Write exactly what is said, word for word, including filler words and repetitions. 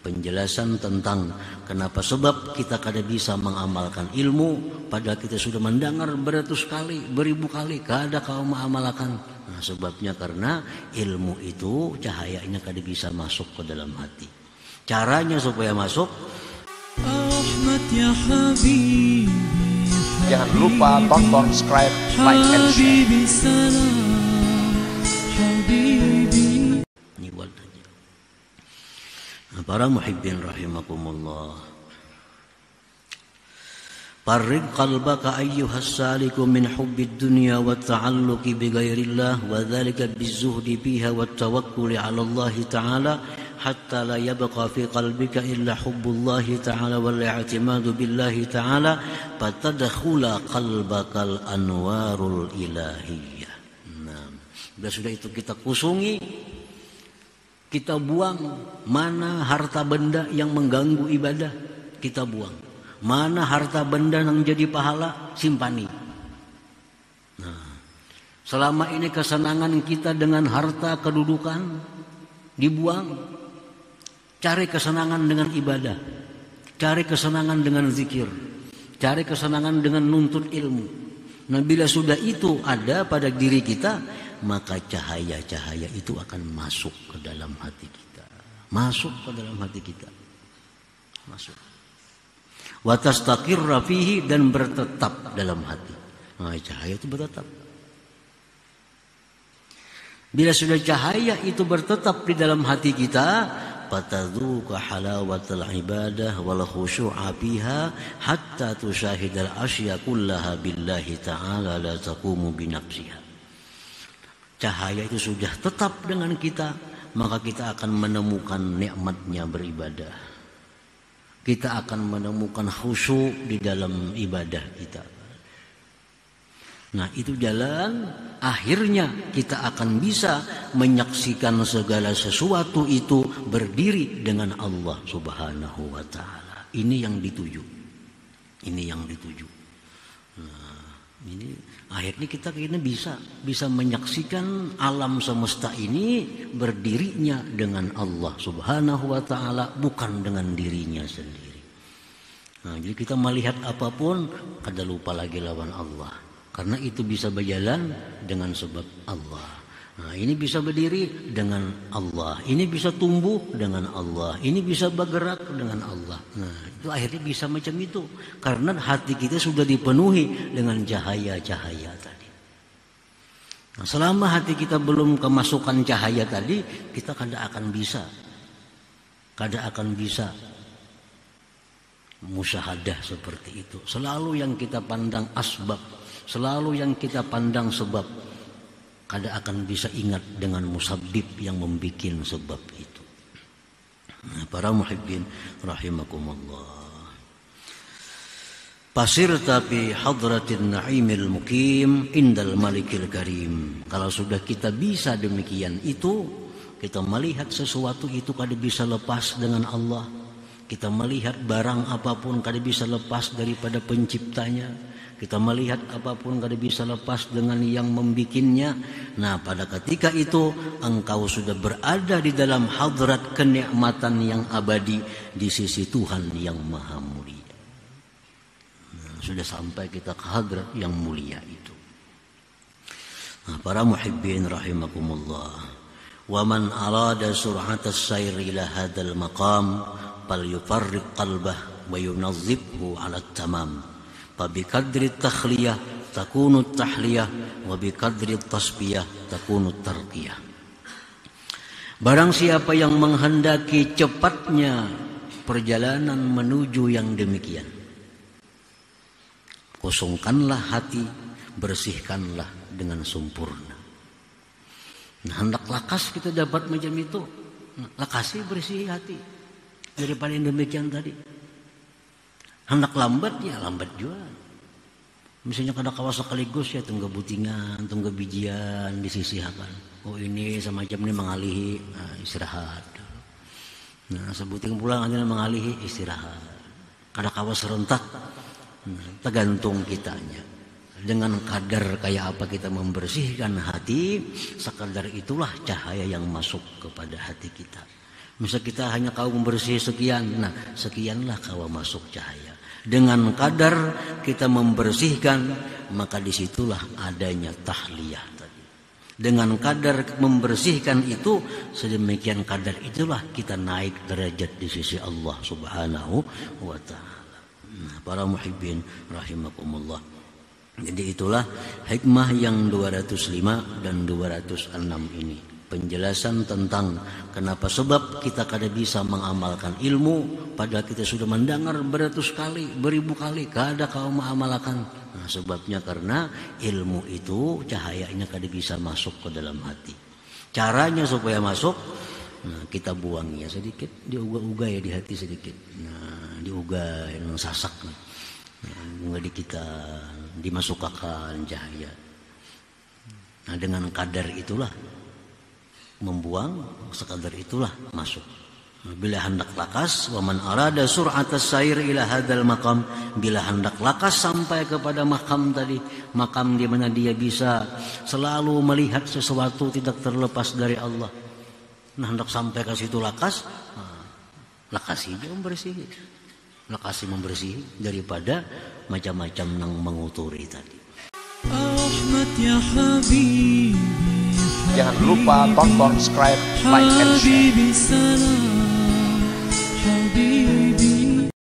penjelasan tentang kenapa sebab kita kada bisa mengamalkan ilmu padahal kita sudah mendengar beratus kali, beribu kali, kada kau mengamalkan. Nah, sebabnya karena ilmu itu cahayanya kada bisa masuk ke dalam hati. Caranya supaya masuk, jangan lupa tonton, subscribe, like, and share. Para muhibbin rahimakumullah, farrid qalbaka ayyuhas saliku min hubbid dunya wa ta'alluqi bi ghairillah wa dhalika bizuhdi fiha wa tawakkuli 'ala Allah ta'ala hatta la yabqa fi qalbika illa hubbullah ta'ala wal i'timadu billahi ta'ala fatadkhula qalbakal anwarul ilahiyah. Nah, bila sudah itu kita kusungi, kita buang mana harta benda yang mengganggu ibadah, kita buang. Mana harta benda yang jadi pahala, simpani. Nah, selama ini kesenangan kita dengan harta kedudukan dibuang. Cari kesenangan dengan ibadah. Cari kesenangan dengan zikir. Cari kesenangan dengan nuntut ilmu. Nah, bila sudah itu ada pada diri kita, maka cahaya-cahaya itu akan masuk ke dalam hati kita. Masuk ke dalam hati kita. Masuk. Wa tastaqirra fihi, dan bertetap dalam hati. Nah, cahaya itu bertetap. Bila sudah cahaya itu bertetap di dalam hati kita, fatadzuqa halawatal ibadah wal khusyu'a fiha hatta tusyahidal asya kullaha billahi ta'ala la taqumu bi nafsiha. Cahaya itu sudah tetap dengan kita, maka kita akan menemukan nikmatnya beribadah. Kita akan menemukan khusyuk di dalam ibadah kita. Nah, itu jalan akhirnya kita akan bisa menyaksikan segala sesuatu itu berdiri dengan Allah Subhanahu wa ta'ala. Ini yang dituju. Ini yang dituju. Nah, ini akhirnya kita ini bisa bisa menyaksikan alam semesta ini berdirinya dengan Allah Subhanahu wa ta'ala, bukan dengan dirinya sendiri. Nah, jadi kita melihat apapun kada lupa lagi lawan Allah. Karena itu bisa berjalan dengan sebab Allah. Nah, ini bisa berdiri dengan Allah. Ini bisa tumbuh dengan Allah. Ini bisa bergerak dengan Allah. Nah, itu akhirnya bisa macam itu. Karena hati kita sudah dipenuhi dengan cahaya-cahaya tadi. Nah, selama hati kita belum kemasukan cahaya tadi, kita kada akan bisa. Kada akan bisa musyahadah seperti itu. Selalu yang kita pandang asbab. Selalu yang kita pandang sebab, kada akan bisa ingat dengan musabbib yang membuat sebab itu. Nah, para muhibbin rahimakumullah. Pasir tapi hadratin na'imil mukim indal malikil karim. Kalau sudah kita bisa demikian itu, kita melihat sesuatu itu kada bisa lepas dengan Allah. Kita melihat barang apapun kada bisa lepas daripada penciptanya. Kita melihat apapun kada bisa lepas dengan yang membikinnya. Nah, pada ketika itu engkau sudah berada di dalam hadrat kenikmatan yang abadi di sisi Tuhan yang maha mulia. Nah, sudah sampai kita ke hadrat yang mulia itu. Nah, para muhibbin rahimakumullah. Wa man arada sur'atas sayr ila hadzal maqam falyufarriq qalbah wa yunazzibhu 'ala tamam. Fabikadri takhliyah takunu tahliyah wa bikadri tasbiyah takunu tarqiyah. Barang siapa yang menghendaki cepatnya perjalanan menuju yang demikian, kosongkanlah hati, bersihkanlah dengan sempurna. Nah, hendak lakas kita dapat macam itu. Lakasi bersih hati daripada yang demikian tadi. Hendak lambat, ya lambat juga. Misalnya kada kawas sekaligus ya tunggu butingan, tunggu bijian disisihkan. Oh, ini semacam ini mengalihi, nah, istirahat. Nah, sebuting pulang aja mengalihi, istirahat. Kada kawas serentak, nah, tergantung kitanya. Dengan kadar kayak apa kita membersihkan hati, sekadar itulah cahaya yang masuk kepada hati kita. Misal kita hanya kau membersih sekian, nah sekianlah kau masuk cahaya. Dengan kadar kita membersihkan, maka disitulah adanya tahliyah tadi. Dengan kadar membersihkan itu, sedemikian kadar itulah kita naik derajat di sisi Allah Subhanahu wa Ta'ala. Nah, para muhibbin rahimakumullah. Jadi itulah hikmah yang dua ratus lima dan dua ratus enam ini. Penjelasan tentang kenapa sebab kita kada bisa mengamalkan ilmu padahal kita sudah mendengar beratus kali, beribu kali, kada kau mengamalkan. Nah, sebabnya karena ilmu itu cahayanya kada bisa masuk ke dalam hati. Caranya supaya masuk, nah kita buang ya sedikit, diuga-uga ya di hati sedikit. Nah, diuga yang sasak. Nah, di kita dimasukkan cahaya. Nah, dengan kadar itulah membuang, sekadar itulah masuk. Bila hendak lakas, waman arada sur'atas sair ila hadal maqam, bila hendak lakas sampai kepada makam tadi, makam di mana dia bisa selalu melihat sesuatu tidak terlepas dari Allah. Nah, hendak sampai ke situ lakas, nah, lakasi dia membersih, lakasi membersih daripada macam-macam yang menguturi tadi. Ahmad ya Habibi. Jangan lupa tonton, subscribe, like, and share.